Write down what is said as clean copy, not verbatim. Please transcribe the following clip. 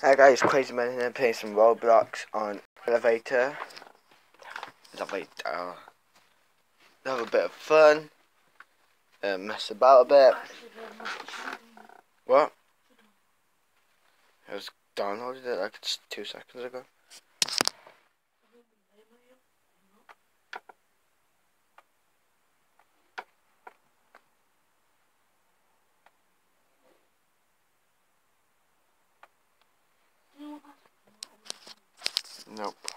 Hi guys, Crazy Man here playing some Roblox on elevator. Have a bit of fun, mess about a bit. What? I was downloaded it like 2 seconds ago. Nope.